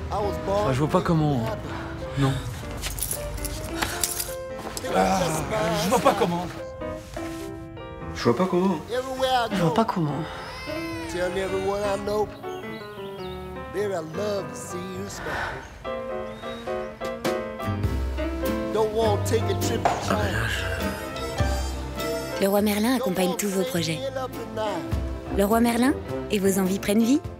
Enfin, je vois pas comment... Non. Ah, je vois pas comment. Je vois pas comment. Je vois pas comment. Le roi Merlin accompagne tous vos projets. Le roi Merlin et vos envies prennent vie.